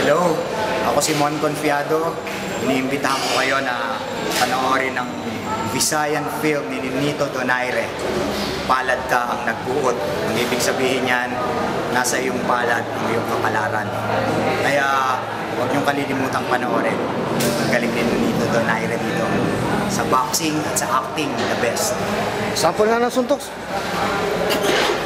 Hello, ako si Mon Confiado. Iniimbitahan ko kayo na panoorin ng Visayan film ni Nonito Donaire, Palad Ta Ang Nagbuot. Ang ibig sabihin niyan, nasa iyong palad ang iyong kapalaran. Kaya huwag niyong kalilimutang panoorin. Ang galing ni Nonito Donaire dito. Sa boxing at sa acting, the best. Sample na ng suntok.